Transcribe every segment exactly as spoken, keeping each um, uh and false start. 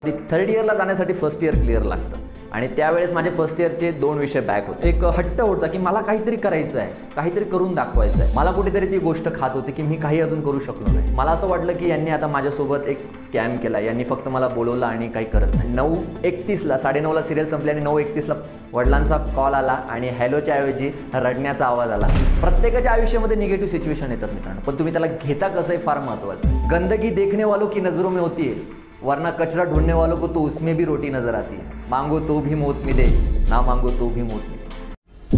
Third इयरला जाण्यासाठी first year clear लागतं आणि त्यावेळेस माझे फर्स्ट इयरचे दोन विषय बॅक होते. एक हट्ट होता की मला काहीतरी करायचं आहे, काहीतरी करून दाखवायचं आहे. मला कुठेतरी ती गोष्ट खात होती की मी काही अजून करू शकलो नाही. मला असं वाटलं की यांनी आता माझ्यासोबत एक स्कॅम केला, यांनी फक्त मला बोलवलं आणि काही करत नाही. नऊ एकतीसला साडेनऊला सिरियल संपली आणि नऊ एकतीसला वडिलांचा कॉल आला आणि हॅलोच्या ऐवजी रडण्याचा आवाज आला. प्रत्येकाच्या आयुष्यामध्ये निगेटिव्ह सिच्युएशन येतात मित्रांनो, पण तुम्ही त्याला घेता कसं आहे फार महत्त्वाचं. गंदगी देखने वालों की नजरों में होती है, वरना कचरा ढूंढने वालों को तो उसमें भी रोटी नजर आती है. मांगो तो भी मौत मिले, ना मांगो तो भी मौत मिले.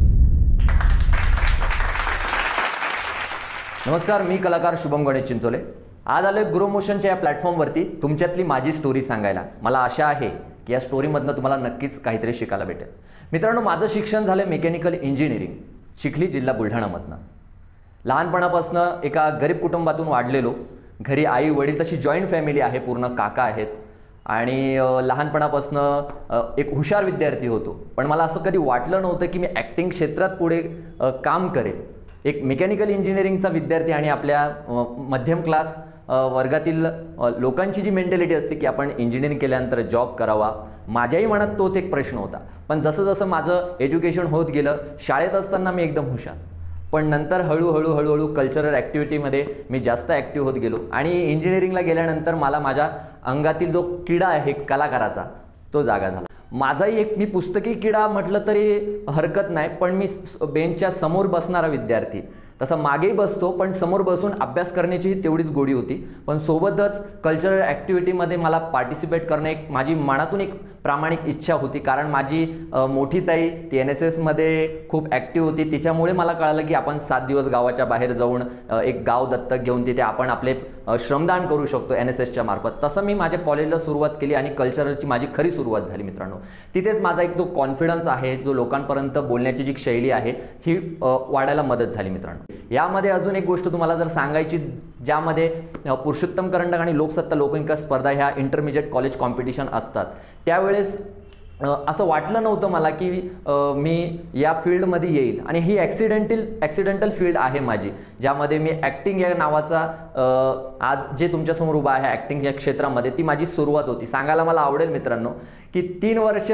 नमस्कार, मी कलाकार शुभम गणेश चिंचोले. आज आलोय ग्रो मोशनच्या या प्लॅटफॉर्मवरती तुमच्यातली माझी स्टोरी सांगायला. मला आशा आहे की या स्टोरीमधनं तुम्हाला नक्कीच काहीतरी शिकायला भेटेल. मित्रांनो, माझं शिक्षण झालं मेकॅनिकल इंजिनिअरिंग, चिखली जिल्हा बुलढाणामधनं. लहानपणापासून एका गरीब कुटुंबातून वाढलेलो. घरी आई वडील, तशी जॉईंट फॅमिली आहे, पूर्ण काका आहेत आणि लहानपणापासून एक हुशार विद्यार्थी होतो. पण मला असं कधी वाटलं नव्हतं की मी ॲक्टिंग क्षेत्रात पुढे काम करेल. एक मेकॅनिकल इंजिनिअरिंगचा विद्यार्थी आणि आपल्या मध्यम क्लास वर्गातील लोकांची जी मेंटॅलिटी असते की आपण इंजिनिअरिंग केल्यानंतर जॉब करावा, माझ्याही मनात तोच एक प्रश्न होता. पण जसं जसं माझं एज्युकेशन होत गेलं, शाळेत असताना मी एकदम हुशार, पण नंतर हळूहळू हळूहळू कल्चरल ॲक्टिव्हिटीमध्ये मी जास्त ॲक्टिव्ह होत गेलो आणि इंजिनिअरिंगला गेल्यानंतर मला माझ्या अंगातील जो किडा आहे कलाकाराचा तो जागा झाला. माझाही एक, मी पुस्तकी किडा म्हटलं तरी हरकत नाही, पण मी बेंचच्या समोर बसणारा विद्यार्थी. तसं मागेही बसतो, पण समोर बसून अभ्यास करण्याची तेवढीच गोडी होती. पण सोबतच कल्चरल ॲक्टिव्हिटीमध्ये मला पार्टिसिपेट करणं एक माझी मनातून एक प्रामाणिक इच्छा होती. कारण माझी मोठी ताई ती एन एस एसमध्ये खूप ॲक्टिव्ह होती. तिच्यामुळे मला कळालं की आपण सात दिवस गावाच्या बाहेर जाऊन एक गाव दत्तक घेऊन तिथे आपण आपले श्रमदान करू शकतो एन एस एसच्या मार्फत. तसं मी माझ्या कॉलेजला सुरुवात केली आणि कल्चरलची माझी खरी सुरुवात झाली मित्रांनो. तिथेच माझा एक जो कॉन्फिडन्स आहे, जो लोकांपर्यंत बोलण्याची जी शैली आहे, ही वाढायला मदत झाली मित्रांनो. यामध्ये अजून एक गोष्ट तुम्हाला जर सांगायची, ज्यामध्ये पुरुषोत्तम करंडक आणि लोकसत्ता लोकविकास स्पर्धा ह्या इंटरमिजिएट कॉलेज कॉम्पिटिशन असतात, त्यावेळेस असं वाटलं नव्हतं मला की मी या फील्डमध्ये येईल. आणि ही ॲक्सिडेंटल ॲक्सिडेंटल फील्ड आहे माझी, ज्यामध्ये मी ॲक्टिंग या नावाचा आज जे तुमच्यासमोर उभा आहे ॲक्टिंग या क्षेत्रामध्ये, ती माझी सुरुवात होती. सांगायला मला आवडेल मित्रांनो की तीन वर्ष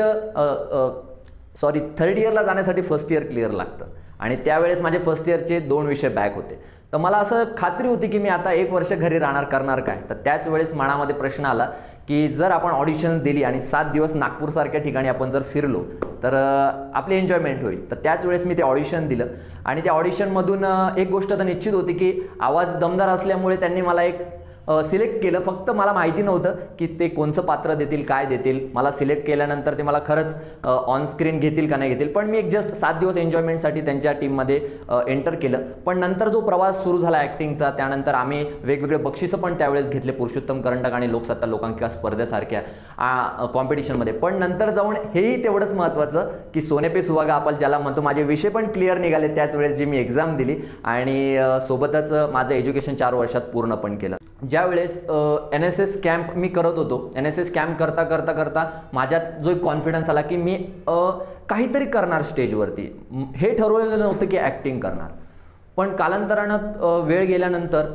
सॉरी थर्ड इयरला जाण्यासाठी फर्स्ट इयर क्लिअर लागतं आणि त्यावेळेस माझे फर्स्ट इयरचे दोन विषय बॅक होते. तर मला असं खात्री होती की मी आता एक वर्ष घरी राहणार, करणार काय. तर त्याच वेळेस मनामध्ये प्रश्न आला की जर आपण ऑडिशन दिली आणि सात दिवस नागपूरसारख्या ठिकाणी आपण जर फिरलो तर आपली एन्जॉयमेंट होईल. तर त्याच वेळेस मी ते ऑडिशन दिलं आणि त्या ऑडिशनमधून एक गोष्ट तर निश्चित होती की आवाज दमदार असल्यामुळे त्यांनी मला एक सिलेक्ट केलं. फक्त मला माहिती नव्हतं की ते कोणचं पात्र देतील, काय देतील. मला सिलेक्ट केल्यानंतर ते मला खरंच ऑन स्क्रीन घेतील का नाही घेतील, पण मी एक जस्ट सात दिवस एन्जॉयमेंटसाठी त्यांच्या टीममध्ये एंटर केलं. पण नंतर जो प्रवास सुरू झाला ॲक्टिंगचा, त्यानंतर आम्ही वेगवेगळे बक्षिसं पण त्यावेळेस घेतले पुरुषोत्तम करंडक आणि लोकसत्ता लोकांकिका स्पर्धेसारख्या कॉम्पिटिशनमध्ये. पण नंतर जाऊन हेही तेवढंच महत्त्वाचं की सोने पे सुहागा आपण ज्याला म्हणतो, माझे विषय पण क्लिअर निघाले त्याच वेळेस, जी मी एक्झाम दिली आणि सोबतच माझं एज्युकेशन चार वर्षात पूर्ण पण केलं. ज्यावेळेस एन एस एस कॅम्प मी करत होतो, एन एस एस कॅम्प करता करता करता माझ्यात जो एक कॉन्फिडन्स आला की मी काहीतरी करणार स्टेजवरती. हे ठरवलेलं नव्हतं की ॲक्टिंग करणार, पण कालांतरानं वेळ गेल्यानंतर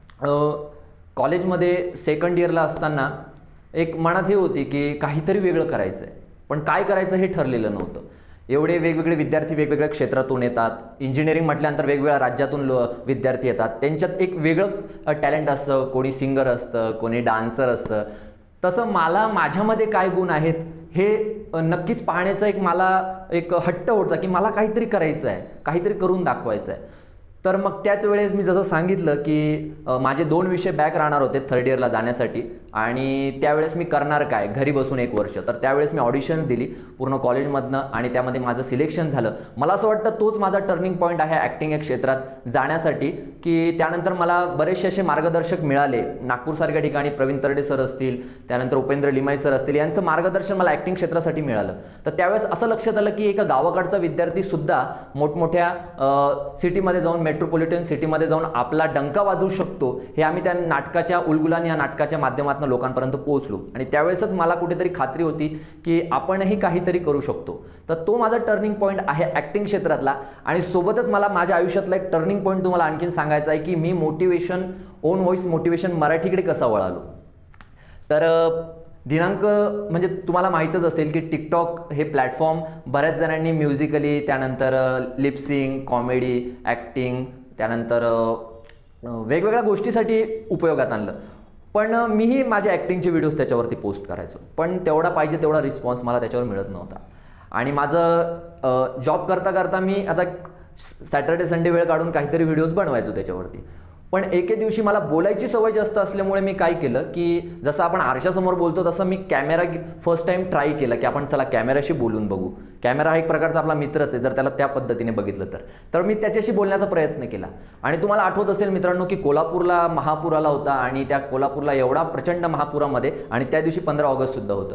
कॉलेजमध्ये सेकंड इयरला असताना एक मनात हे होती की काहीतरी वेगळं करायचं आहे, पण काय करायचं हे ठरलेलं नव्हतं. एवढे वेगवेगळे विद्यार्थी वेगवेगळ्या क्षेत्रातून येतात. इंजिनिअरिंग म्हटल्यानंतर वेगवेगळ्या राज्यातून लो विद्यार्थी येतात. त्यांच्यात एक वेगळं टॅलेंट असतं, कोणी सिंगर असतं, कोणी डान्सर असतं. तसं मला माझ्यामध्ये काय गुण आहेत हे नक्कीच पाहण्याचा एक मला एक हट्ट होता की मला काहीतरी करायचं आहे, काहीतरी करून दाखवायचं आहे. तर मग त्याच वेळेस मी जसं सांगितलं की माझे दोन विषय बॅक राहणार होते थर्ड इयरला जाण्यासाठी आणि त्यावेळेस मी करणार काय घरी बसून एक वर्ष. तर त्यावेळेस मी ऑडिशन दिली पूर्ण कॉलेजमधनं आणि त्यामध्ये माझं सिलेक्शन झालं. मला असं वाटतं तोच माझा टर्निंग पॉईंट आहे ॲक्टिंग या क्षेत्रात जाण्यासाठी, की त्यानंतर मला बरेचसे असे मार्गदर्शक मिळाले. नागपूरसारख्या ठिकाणी प्रवीण तरडे सर असतील, त्यानंतर उपेंद्र लिमाई सर असतील, यांचं मार्गदर्शन मला ॲक्टिंग क्षेत्रासाठी मिळालं. तर त्यावेळेस असं लक्षात आलं की एका गावाकडचा विद्यार्थीसुद्धा मोठमोठ्या सिटीमध्ये जाऊन, मेट्रोपॉलिटन सिटीमध्ये जाऊन आपला डंका वाजवू शकतो. हे आम्ही त्या नाटकाच्या उलगुलान या नाटकाच्या माध्यमातून लोकांपर्यंत पोहोचलो आणि त्यावेळेसच मला कुठेतरी खात्री होती की आपणही काहीतरी करू शकतो. तर तो माझा टर्निंग पॉईंट आहे ॲक्टिंग क्षेत्रातला. आणि सोबतच मला माझ्या आयुष्यातला एक टर्निंग पॉईंट तुम्हाला आणखीन सांगायचा आहे की मी मोटिवेशन, ओन व्हॉइस मोटिवेशन मराठीकडे कसा वळालो. तर दिनांक म्हणजे तुम्हाला माहीतच असेल की टिकटॉक हे प्लॅटफॉर्म बऱ्याच जणांनी म्युझिकली, त्यानंतर लिपसिंग, कॉमेडी, ॲक्टिंग, त्यानंतर वेगवेगळ्या गोष्टीसाठी उपयोगात आणलं. पण मीही माझ्या ॲक्टिंगचे व्हिडिओज त्याच्यावरती पोस्ट करायचो, पण तेवढा पाहिजे तेवढा रिस्पॉन्स मला त्याच्यावर मिळत नव्हता. आणि माझं जॉब करता करता मी आता सॅटर्डे संडे वेळ काढून काहीतरी व्हिडिओज बनवायचो त्याच्यावरती. पण एके दिवशी मला बोलायची सवय जास्त असल्यामुळे मी काय केलं की जसं आपण आरशासमोर बोलतो तसं मी कॅमेरा फर्स्ट टाईम ट्राय केला की आपण चला कॅमेऱ्याशी बोलून बघू. कॅमेरा हा एक प्रकारचा आपला मित्रच आहे जर त्याला त्या पद्धतीने बघितलं तर तर मी त्याच्याशी बोलण्याचा प्रयत्न केला. आणि तुम्हाला आठवत असेल मित्रांनो की कोल्हापूरला महापूर आला होता आणि त्या कोल्हापूरला एवढा प्रचंड महापुरामध्ये, आणि त्या दिवशी पंधरा ऑगस्टसुद्धा होतं.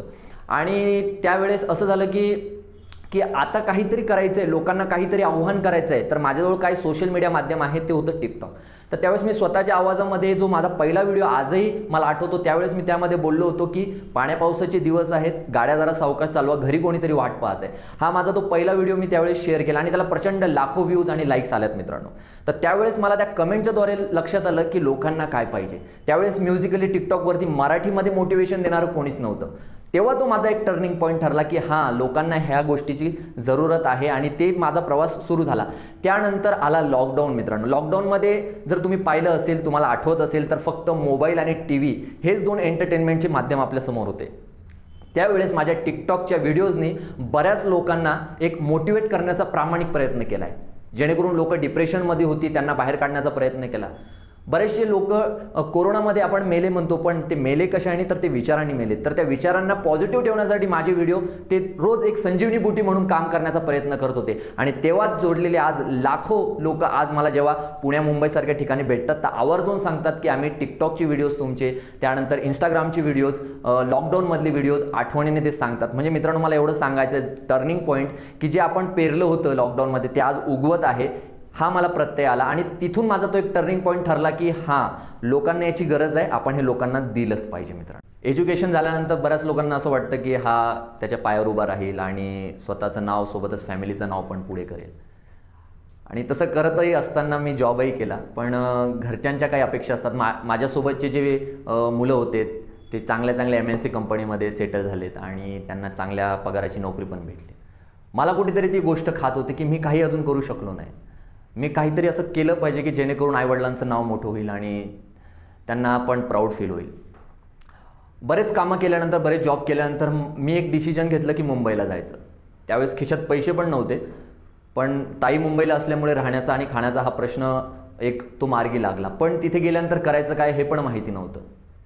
आणि त्यावेळेस असं झालं की की आता काहीतरी करायचं आहे, लोकांना काहीतरी आव्हान करायचं आहे. तर माझ्याजवळ काय सोशल मीडिया माध्यम आहे ते होतं टिकटॉक. तर त्यावेळेस मी स्वतःच्या आवाजामध्ये जो माझा पहिला व्हिडिओ आजही मला आठवतो, त्यावेळेस मी त्यामध्ये बोललो होतो की पाण्या पावसाचे दिवस आहेत, गाड्या जरा सावकाश चालवा, घरी कोणीतरी वाट पाहत आहे. हा माझा तो पहिला व्हिडिओ मी त्यावेळेस शेअर केला आणि त्याला प्रचंड लाखो व्ह्यूज आणि लाईक्स आल्यात मित्रांनो. तर त्यावेळेस मला त्या कमेंटच्याद्वारे लक्षात आलं की लोकांना काय पाहिजे. त्यावेळेस म्युझिकली टिकटॉकवरती मराठीमध्ये मोटिवेशन देणारं कोणीच नव्हतं. तेव्हा तो माझा एक टर्निंग पॉईंट ठरला की हां, लोकांना ह्या गोष्टीची जरूरत आहे, आणि ते माझा प्रवास सुरू झाला. त्यानंतर आला लॉकडाऊन मित्रांनो. लॉकडाऊनमध्ये जर तुम्ही पाहिलं असेल, तुम्हाला आठवत असेल तर फक्त मोबाईल आणि टी व्ही हेच दोन एंटरटेनमेंटचे माध्यम आपल्यासमोर होते. त्यावेळेस माझ्या टिकटॉकच्या व्हिडिओजनी बऱ्याच लोकांना एक मोटिवेट करण्याचा प्रामाणिक प्रयत्न केला आहे, जेणेकरून लोक डिप्रेशनमध्ये होती त्यांना बाहेर काढण्याचा प्रयत्न केला. बरेचसे लोक कोरोनामध्ये आपण मेले म्हणतो, पण ते मेले कशाने तर ते विचारांनी मेले. तर त्या विचारांना पॉझिटिव्ह ठेवण्यासाठी माझे व्हिडिओ ते रोज एक संजीवनी बुटी म्हणून काम करण्याचा प्रयत्न करत होते. आणि तेव्हाच जोडलेले आज लाखो लोक आज मला जेव्हा पुण्या मुंबईसारख्या ठिकाणी भेटतात तर आवर्जून सांगतात की आम्ही टिकटॉकची व्हिडिओज तुमचे, त्यानंतर इंस्टाग्रामची व्हिडिओज, लॉकडाऊनमधली व्हिडिओज आठवणीने ते सांगतात. म्हणजे मित्रांनो मला एवढं सांगायचं टर्निंग पॉईंट की जे आपण पेरलं होतं लॉकडाऊनमध्ये ते आज उगवत आहे, हा मला प्रत्यय आला. आणि तिथून माझा तो एक टर्निंग पॉईंट ठरला की हां, लोकांना याची गरज आहे, आपण हे लोकांना दिलंच पाहिजे. मित्रांनो, एज्युकेशन झाल्यानंतर बऱ्याच लोकांना असं वाटतं की हा त्याच्या पायावर उभा राहील आणि स्वतःचं नाव सोबतच फॅमिलीचं नाव पण पुढे करेल. आणि तसं करतही असताना मी जॉबही केला, पण घरच्यांच्या काही अपेक्षा असतात. मा माझ्यासोबतचे जे मुलं होते ते चांगल्या चांगल्या एम एन सी कंपनीमध्ये सेटल झालेत आणि त्यांना चांगल्या पगाराची नोकरी पण भेटली. मला कुठेतरी ती गोष्ट खात होती की मी काही अजून करू शकलो नाही. मी काहीतरी असं केलं पाहिजे की जेणेकरून आईवडिलांचं नाव मोठं होईल आणि त्यांना पण प्राऊड फील होईल. बरेच कामं केल्यानंतर, बरेच जॉब केल्यानंतर मी एक डिसिजन घेतलं की मुंबईला जायचं. त्यावेळेस खिशात पैसे पण नव्हते, पण ताई मुंबईला असल्यामुळे राहण्याचा आणि खाण्याचा हा प्रश्न एक तो मार्गी लागला. पण तिथे गेल्यानंतर करायचं काय हे पण माहिती नव्हतं.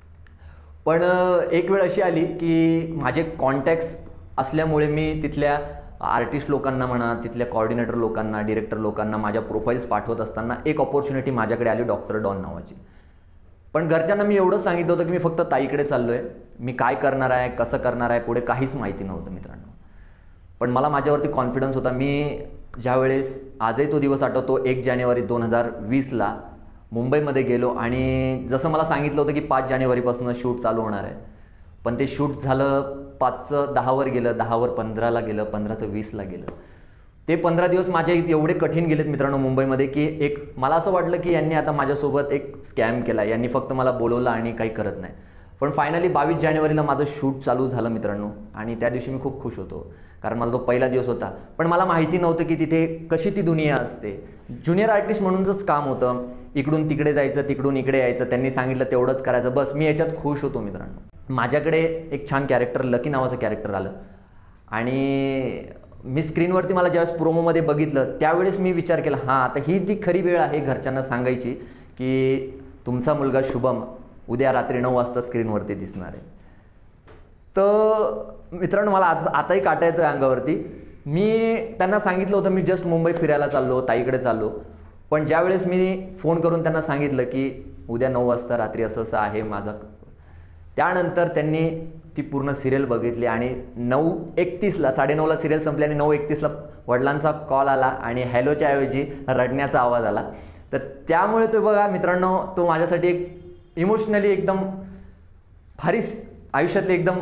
पण एक वेळ अशी आली की माझे कॉन्टॅक्ट्स असल्यामुळे मी तिथल्या आर्टिस्ट लोकांना म्हणा, तिथल्या कॉर्डिनेटर लोकांना, डिरेक्टर लोकांना माझ्या प्रोफाईल्स पाठवत असताना एक ऑपॉर्च्युनिटी माझ्याकडे आली, डॉक्टर डॉन नावाची. पण घरच्यांना मी एवढं सांगितलं होतं की मी फक्त ताईकडे चाललो आहे, मी काय करणार आहे, कसं करणार आहे, पुढे काहीच माहिती नव्हतं मित्रांनो. पण मला माझ्यावरती कॉन्फिडन्स होता. मी ज्यावेळेस आजही तो दिवस आठवतो, एक जानेवारी दोन हजार वीसला मुंबईमध्ये गेलो आणि जसं मला सांगितलं होतं की पाच जानेवारीपासून शूट चालू होणार आहे, पण ते शूट झालं पाचचं दहावर गेलं, दहावर पंधराला गेलं, पंधराचं वीसला गेलं. ते पंधरा दिवस माझे एवढे कठीण गेलेत मित्रांनो मुंबईमध्ये की एक मला असं वाटलं की यांनी आता माझ्यासोबत एक स्कॅम केला, यांनी फक्त मला बोलवलं आणि काही करत नाही. पण फायनली बावीस जानेवारीला माझं शूट चालू झालं मित्रांनो, आणि त्या दिवशी मी खूप खुश होतो कारण माझा तो पहिला दिवस होता. पण मला माहिती नव्हतं की तिथे कशी ती दुनिया असते. ज्युनियर आर्टिस्ट म्हणूनच काम होतं, इकडून तिकडे जायचं, तिकडून इकडे यायचं, त्यांनी सांगितलं तेवढंच करायचं, बस मी याच्यात खुश होतो मित्रांनो. माझ्याकडे एक छान कॅरेक्टर, लकी नावाचं कॅरेक्टर आलं आणि मी स्क्रीनवरती मला ज्यावेळेस प्रोमोमध्ये बघितलं त्यावेळेस मी विचार केला, हां आता ही ती खरी वेळ आहे घरच्यांना सांगायची की तुमचा मुलगा शुभम उद्या रात्री नऊ वाजता स्क्रीनवरती दिसणार आहे. तर मित्रांनो मला आज आताही काटा येतो आहे अंगावरती. मी त्यांना सांगितलं होतं मी जस्ट मुंबई फिरायला चाललो, ताईकडे चाललो. पण ज्यावेळेस मी फोन करून त्यांना सांगितलं की उद्या नऊ वाजता रात्री असं असं आहे माझं, त्यानंतर त्यांनी ती पूर्ण सिरियल बघितली आणि नऊ एकतीसला साडेनऊला सिरियल संपली आणि नऊ एकतीसला वडिलांचा कॉल आला आणि हॅलोच्या ऐवजी रडण्याचा आवाज आला. तर त्यामुळे तो बघा मित्रांनो, तो माझ्यासाठी एक इमोशनली एकदम भारी आयुष्यातले एकदम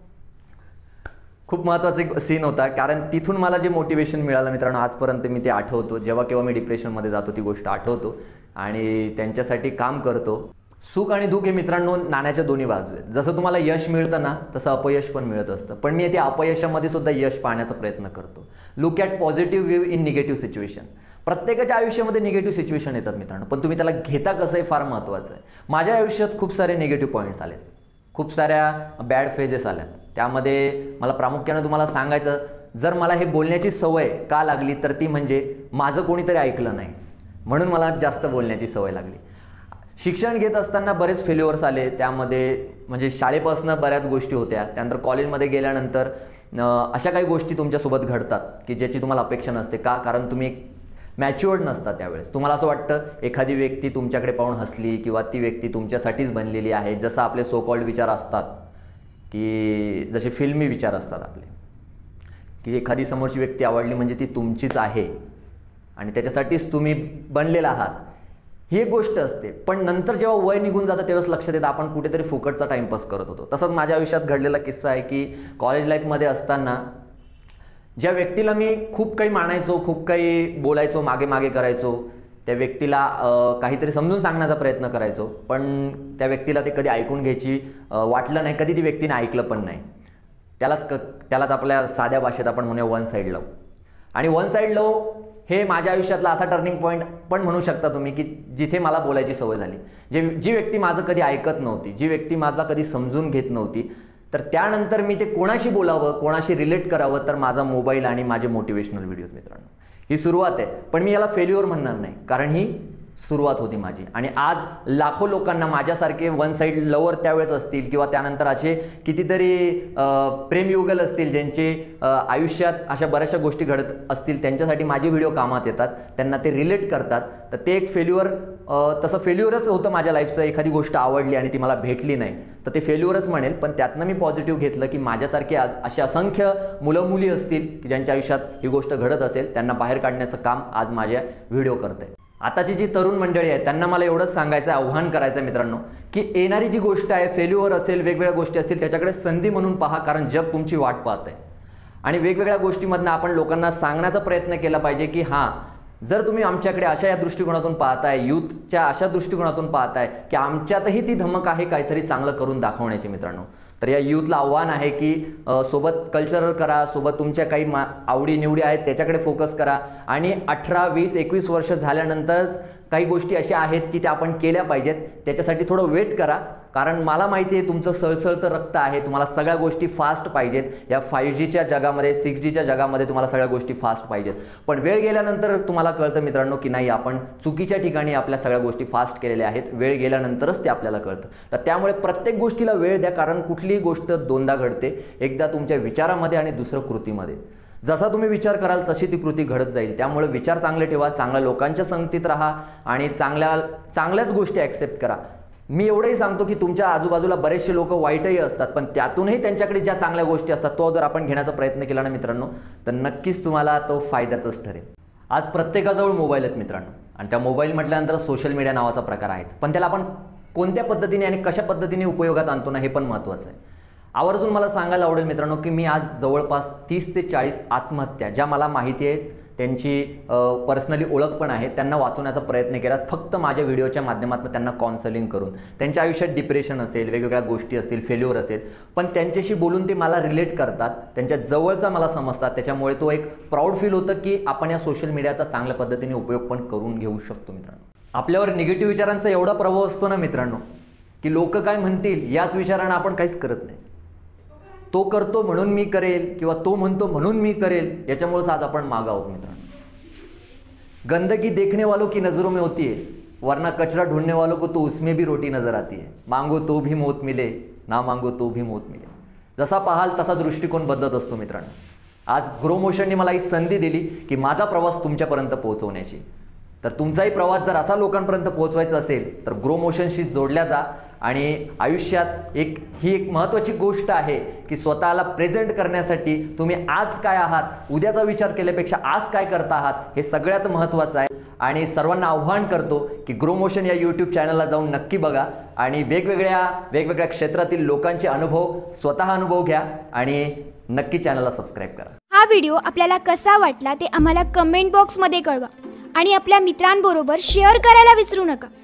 खूप महत्त्वाचा एक सीन होता. कारण तिथून मला जे मोटिवेशन मिळालं मित्रांनो आजपर्यंत मी ते आठवतो. जेव्हा केव्हा मी डिप्रेशनमध्ये जातो ती गोष्ट आठवतो आणि त्यांच्यासाठी काम करतो. सुख आणि दुःख हे मित्रांनो नाण्याच्या दोन्ही बाजू आहेत. जसं तुम्हाला यश मिळतं ना तसं अपयश पण मिळत असतं, पण मी त्या अपयशामध्ये सुद्धा यश पाहण्याचा प्रयत्न करतो. Look at positive view in negative situation. प्रत्येकाच्या आयुष्यामध्ये निगेटिव्ह सिच्युएशन येतात मित्रांनो, पण तुम्ही त्याला घेता कसं आहे फार महत्त्वाचं आहे. माझ्या आयुष्यात खूप सारे निगेटिव्ह पॉईंट्स आलेत, खूप साऱ्या बॅड फेजेस आल्यात. त्यामध्ये मला प्रामुख्यानं तुम्हाला सांगायचं, जर मला हे बोलण्याची सवय का लागली तर ती म्हणजे माझं कोणीतरी ऐकलं नाही म्हणून मला जास्त बोलण्याची सवय लागली. शिक्षण घेत असताना बरेच फेल्युअर्स आले, त्यामध्ये म्हणजे शाळेपासून बऱ्याच गोष्टी होत्या. त्यानंतर कॉलेजमध्ये गेल्यानंतर अशा काही गोष्टी तुमच्यासोबत घडतात की ज्याची तुम्हाला अपेक्षा नसते. का? कारण तुम्ही मॅच्युअर्ड नसता त्यावेळेस. तुम्हाला असं वाटतं एखादी व्यक्ती तुमच्याकडे पाहून हसली किंवा ती व्यक्ती तुमच्यासाठीच बनलेली आहे. जसं आपले सो कॉल्ड विचार असतात की जसे फिल्मी विचार असतात आपले, की एखादी समोरची व्यक्ती आवडली म्हणजे ती तुमचीच आहे आणि त्याच्यासाठीच तुम्ही बनलेला आहात, ही एक गोष्ट असते. पण नंतर जेव्हा वय निघून जातं तेव्हाच लक्षात येतं आपण कुठेतरी फुकटचा टाइमपास करत होतो. तसंच माझ्या आयुष्यात घडलेला किस्सा आहे की कॉलेज लाईफमध्ये असताना ज्या व्यक्तीला मी खूप काही मानायचो, खूप काही बोलायचो, मागे मागे करायचो, त्या व्यक्तीला काहीतरी समजून सांगण्याचा प्रयत्न करायचो, पण त्या व्यक्तीला ते कधी ऐकून घ्यायची वाटलं नाही, कधी ती व्यक्तीने ऐकलं पण नाही. त्यालाच क त्यालाच आपल्या साध्या भाषेत आपण म्हणूया वन साईड लव. आणि वन साईड लव हे माझ्या आयुष्यातला असा टर्निंग पॉईंट पण म्हणू शकता तुम्ही की जिथे मला बोलायची सवय झाली. जे जी व्यक्ती माझं कधी ऐकत नव्हती, जी व्यक्ती माझा कधी समजून घेत नव्हती, तर त्यानंतर मी ते कोणाशी बोलावं, कोणाशी रिलेट करावं, तर माझा मोबाईल आणि माझे मोटिवेशनल व्हिडिओज मित्रांनो. ही सुरुवात आहे, पण मी याला फेल्युअर म्हणणार नाही, कारण ही सुरुवात होती माझी. आणि आज लाखो लोकांना माझ्यासारखे वन साईड लवर त्यावेळेस असतील किंवा त्यानंतर असे कितीतरी प्रेमयुगल असतील ज्यांचे आयुष्यात अशा बऱ्याचशा गोष्टी घडत असतील, त्यांच्यासाठी माझे व्हिडिओ कामात येतात, त्यांना ते रिलेट करतात. तर ते एक फेल्युअर, तसं फेल्युअरच होतं माझ्या लाईफचं. एखादी गोष्ट आवडली आणि ती मला भेटली नाही तर ते फेल्युअरच म्हणेल, पण त्यातनं मी पॉझिटिव्ह घेतलं की माझ्यासारखे असे असंख्य मुलं मुली असतील की ज्यांच्या आयुष्यात ही गोष्ट घडत असेल, त्यांना बाहेर काढण्याचं काम आज माझ्या व्हिडिओ करते. आताची जी तरुण मंडळी आहे त्यांना मला एवढंच सांगायचं आहे, आव्हान करायचं आहे मित्रांनो, की येणारी जी गोष्ट आहे, फेल्युअर असेल, वेगवेगळ्या गोष्टी असतील, त्याच्याकडे संधी म्हणून पहा, कारण जग तुमची वाट पाहत आहे. आणि वेगवेगळ्या गोष्टीमधनं आपण लोकांना सांगण्याचा प्रयत्न केला पाहिजे की हां, जर तुम्ही आमच्याकडे अशा या दृष्टिकोनातून पाहताय, यूथच्या अशा दृष्टिकोनातून पाहताय की आमच्यातही ती धमक आहे काहीतरी चांगलं करून दाखवण्याची मित्रांनो, तर या यूथला आव्हान आहे की सोबत कल्चरल करा, सोबत तुमच्या काही मा आवडी निवडी आहेत त्याच्याकडे फोकस करा. आणि अठरा वीस एकवीस वर्ष झाल्यानंतरच काही गोष्टी अशा आहेत की त्या आपण केल्या पाहिजेत, त्याच्यासाठी थोडं वेट करा. कारण मला माहिती आहे तुमचं सळसळतं रक्त आहे, तुम्हाला सगळ्या गोष्टी फास्ट पाहिजेत. या फाईव्ह जीच्या जगामध्ये, सिक्स जीच्या जगामध्ये तुम्हाला सगळ्या गोष्टी फास्ट पाहिजेत. पण वेळ गेल्यानंतर तुम्हाला कळतं मित्रांनो की नाही, आपण चुकीच्या ठिकाणी आपल्या सगळ्या गोष्टी फास्ट केलेल्या आहेत. वेळ गेल्यानंतरच ते आपल्याला कळतं. तर त्यामुळे प्रत्येक गोष्टीला वेळ द्या, कारण कुठलीही गोष्ट दोनदा घडते, एकदा तुमच्या विचारामध्ये आणि दुसरं कृतीमध्ये. जसा तुम्ही विचार कराल तशी ती कृती घडत जाईल. त्यामुळे विचार चांगले ठेवा, चांगल्या लोकांच्या संगतीत राहा आणि चांगल्या चांगल्याच गोष्टी ॲक्सेप्ट करा. मी एवढंही सांगतो की तुमच्या आजूबाजूला बरेचसे लोक वाईटही असतात, पण त्यातूनही त्यांच्याकडे ज्या चांगल्या गोष्टी असतात तो जर आपण घेण्याचा प्रयत्न केला ना मित्रांनो, तर नक्कीच तुम्हाला तो फायद्याचाच ठरेल. आज प्रत्येकाजवळ मोबाईल आहेत मित्रांनो, आणि त्या मोबाईल म्हटल्यानंतर सोशल मीडिया नावाचा प्रकार आहेच, पण त्याला आपण कोणत्या पद्धतीने आणि कशा पद्धतीने उपयोगात आणतो ना हे पण महत्त्वाचं आहे. आवर्जून मला सांगायला आवडेल मित्रांनो की मी आज जवळपास तीस ते चाळीस आत्महत्या ज्या मला माहिती आहेत, त्यांची पर्सनली ओळख पण आहे, त्यांना वाचवण्याचा प्रयत्न केला फक्त माझ्या व्हिडिओच्या माध्यमातून, त्यांना काउन्सलिंग करून. त्यांच्या आयुष्यात डिप्रेशन असेल, वेगवेगळ्या गोष्टी असतील, फेल्युअर असेल, पण त्यांच्याशी बोलून ते मला रिलेट करतात, त्यांच्या जवळचा मला समजतात. त्याच्यामुळे तो एक प्राऊड फील होतं की आपण या सोशल मीडियाचा चांगल्या पद्धतीने उपयोग पण करून घेऊ शकतो. मित्रांनो, आपल्यावर निगेटिव्ह विचारांचा एवढा प्रभाव असतो ना मित्रांनो की लोक काय म्हणतील याच विचारानं आपण काहीच करत नाही. तो करतो म्हणून मी करेल किंवा तो म्हणतो म्हणून मी करेल, याच्यामुळेच आज आपण मागे आहोत मित्रांनो. गंदगी देखने वालों की नजरों में होती है, वरना कचरा ढूंढने वालों को तो उसमें भी रोटी नजर आती है. मांगो तो भी मौत मिले, ना मांगो तो भी मौत मिले. जसा पाहाल तसा दृष्टिकोन बदलत असतो मित्रांनो. आज ग्रो मोशनने मला ही संधी दिली की माझा प्रवास तुमच्यापर्यंत पोहोचवण्याची. तर तुमचाही प्रवास जर असा लोकांपर्यंत पोहोचवायचा असेल तर ग्रो मोशनशी जोडल्या जा. आणि आयुष्यात एक ही एक महत्त्वाची गोष्ट आहे की स्वतःला प्रेझेंट करण्यासाठी तुम्ही आज काय आहात, उद्याचा विचार केल्यापेक्षा आज काय करता आहात, हे सगळ्यात महत्त्वाचं आहे. आणि सर्वांना आव्हान करतो की ग्रो मोशन या यूट्यूब चॅनलला जाऊन नक्की बघा आणि वेगवेगळ्या वेगवेगळ्या क्षेत्रातील लोकांचे अनुभव स्वतः अनुभव घ्या आणि नक्की चॅनलला सबस्क्राईब करा. हा व्हिडिओ आपल्याला कसा वाटला ते आम्हाला कमेंट बॉक्समध्ये कळवा आणि आपल्या मित्रांबरोबर शेअर करायला विसरू नका.